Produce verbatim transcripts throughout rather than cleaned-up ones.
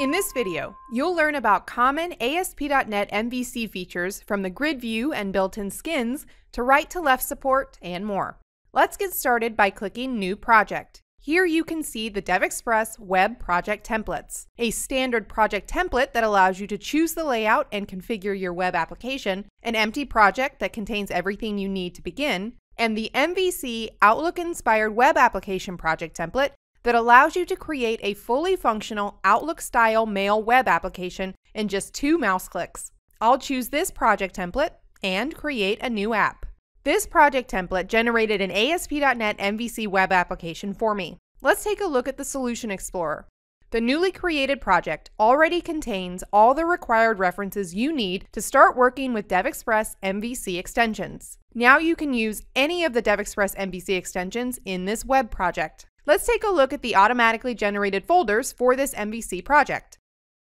In this video, you'll learn about common A S P dot net M V C features from the grid view and built-in skins to right-to-left support and more. Let's get started by clicking New Project. Here you can see the DevExpress web project templates, a standard project template that allows you to choose the layout and configure your web application, an empty project that contains everything you need to begin, and the M V C Outlook-inspired web application project template that allows you to create a fully functional Outlook-style mail web application in just two mouse clicks. I'll choose this project template and create a new app. This project template generated an A S P dot net M V C web application for me. Let's take a look at the Solution Explorer. The newly created project already contains all the required references you need to start working with DevExpress M V C extensions. Now you can use any of the DevExpress M V C extensions in this web project. Let's take a look at the automatically generated folders for this M V C project.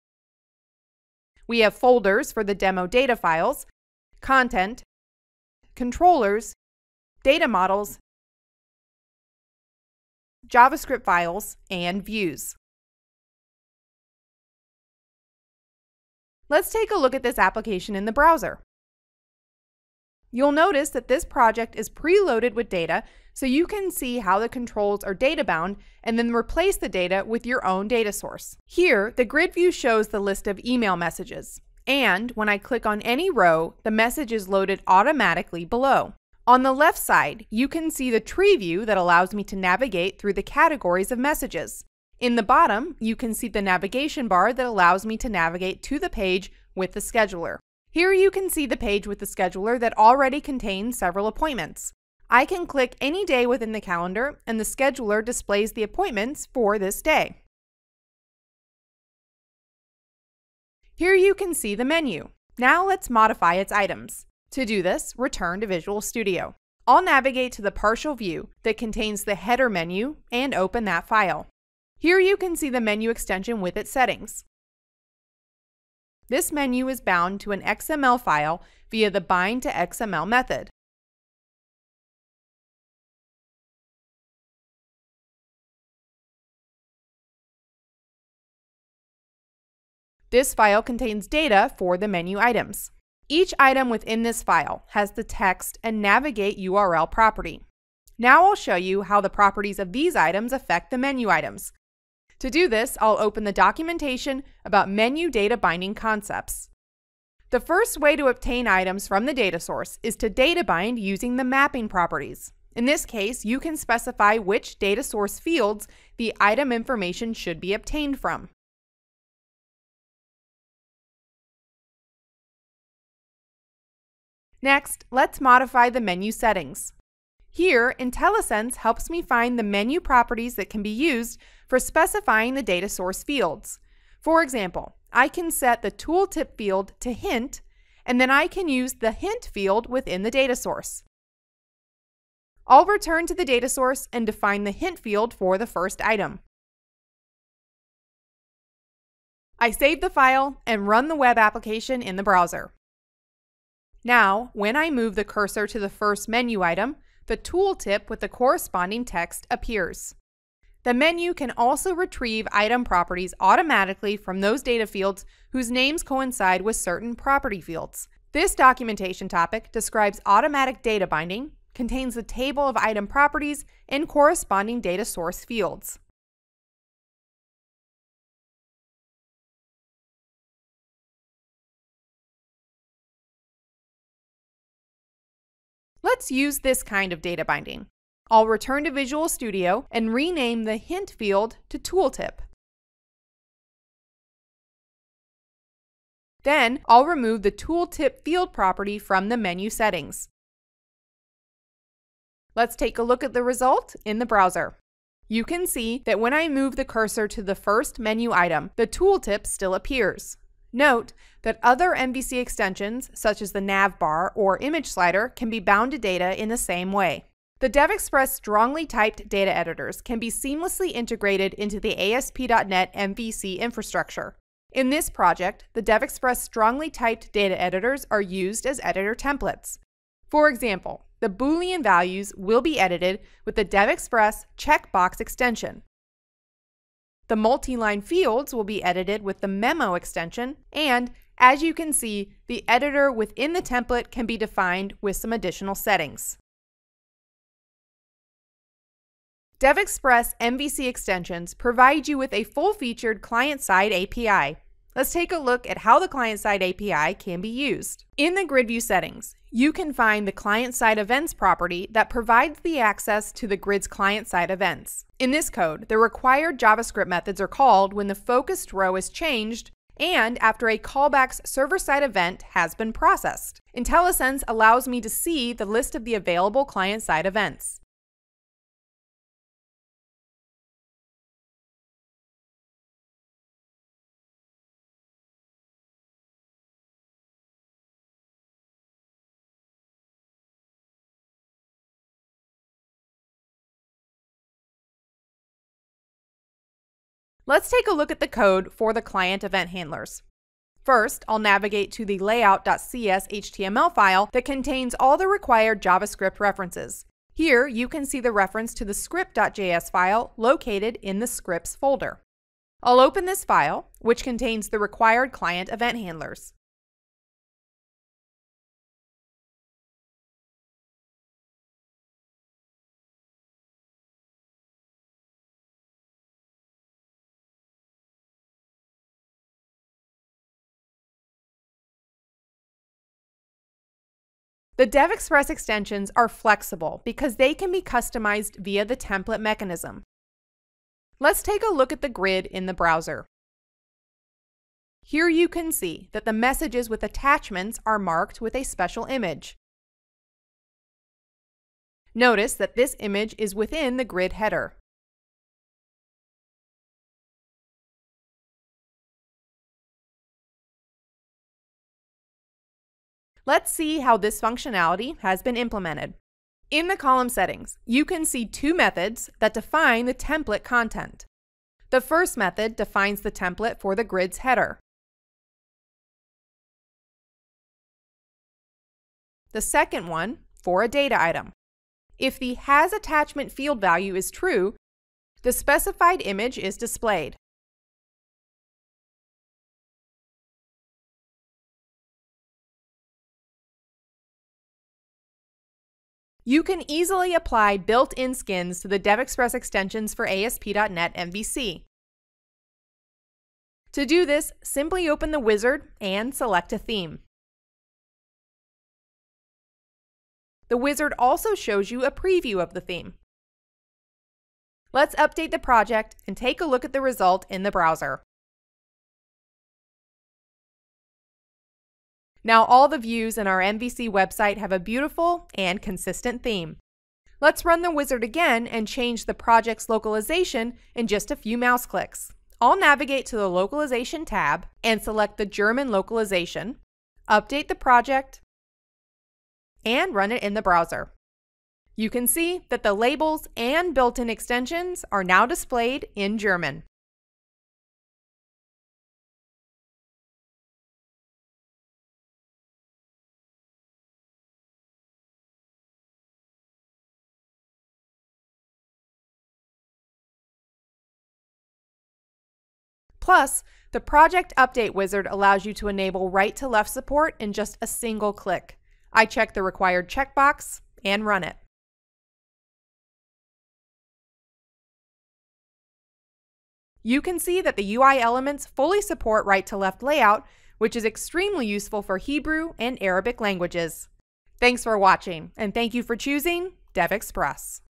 We have folders for the demo data files, content, controllers, data models, JavaScript files, and views. Let's take a look at this application in the browser. You'll notice that this project is preloaded with data, so you can see how the controls are data bound and then replace the data with your own data source. Here, the grid view shows the list of email messages, and when I click on any row, the message is loaded automatically below. On the left side, you can see the tree view that allows me to navigate through the categories of messages. In the bottom, you can see the navigation bar that allows me to navigate to the page with the scheduler. Here you can see the page with the scheduler that already contains several appointments. I can click any day within the calendar and the scheduler displays the appointments for this day. Here you can see the menu. Now let's modify its items. To do this, return to Visual Studio. I'll navigate to the partial view that contains the header menu and open that file. Here you can see the menu extension with its settings. This menu is bound to an X M L file via the bind to X M L method. This file contains data for the menu items. Each item within this file has the text and navigate U R L property. Now I'll show you how the properties of these items affect the menu items. To do this, I'll open the documentation about menu data binding concepts. The first way to obtain items from the data source is to data bind using the mapping properties. In this case, you can specify which data source fields the item information should be obtained from. Next, let's modify the menu settings. Here, IntelliSense helps me find the menu properties that can be used for specifying the data source fields. For example, I can set the tooltip field to hint, and then I can use the hint field within the data source. I'll return to the data source and define the hint field for the first item. I save the file and run the web application in the browser. Now, when I move the cursor to the first menu item, the tooltip with the corresponding text appears. The menu can also retrieve item properties automatically from those data fields whose names coincide with certain property fields. This documentation topic describes automatic data binding, contains the table of item properties, and corresponding data source fields. Let's use this kind of data binding. I'll return to Visual Studio and rename the hint field to tooltip. Then I'll remove the tooltip field property from the menu settings. Let's take a look at the result in the browser. You can see that when I move the cursor to the first menu item, the tooltip still appears. Note that other M V C extensions, such as the nav bar or image slider, can be bound to data in the same way. The DevExpress strongly typed data editors can be seamlessly integrated into the A S P dot net M V C infrastructure. In this project, the DevExpress strongly typed data editors are used as editor templates. For example, the Boolean values will be edited with the DevExpress checkbox extension. The multi-line fields will be edited with the Memo extension, and as you can see, the editor within the template can be defined with some additional settings. DevExpress M V C extensions provide you with a full-featured client-side A P I. Let's take a look at how the client-side A P I can be used. In the grid view settings, you can find the client-side events property that provides the access to the grid's client-side events. In this code, the required JavaScript methods are called when the focused row is changed and after a callback's server-side event has been processed. IntelliSense allows me to see the list of the available client-side events. Let's take a look at the code for the client event handlers. First, I'll navigate to the layout.cs H T M L file that contains all the required JavaScript references. Here, you can see the reference to the script.js file located in the scripts folder. I'll open this file, which contains the required client event handlers. The DevExpress extensions are flexible because they can be customized via the template mechanism. Let's take a look at the grid in the browser. Here you can see that the messages with attachments are marked with a special image. Notice that this image is within the grid header. Let's see how this functionality has been implemented. In the column settings, you can see two methods that define the template content. The first method defines the template for the grid's header. The second one for a data item. If the has attachment field value is true, the specified image is displayed. You can easily apply built-in skins to the DevExpress extensions for A S P dot net M V C. To do this, simply open the wizard and select a theme. The wizard also shows you a preview of the theme. Let's update the project and take a look at the result in the browser. Now all the views in our M V C website have a beautiful and consistent theme. Let's run the wizard again and change the project's localization in just a few mouse clicks. I'll navigate to the Localization tab and select the German localization, update the project, and run it in the browser. You can see that the labels and built-in extensions are now displayed in German. Plus, the Project Update wizard allows you to enable right-to-left support in just a single click. I check the required checkbox and run it. You can see that the U I elements fully support right-to-left layout, which is extremely useful for Hebrew and Arabic languages. Thanks for watching, and thank you for choosing DevExpress.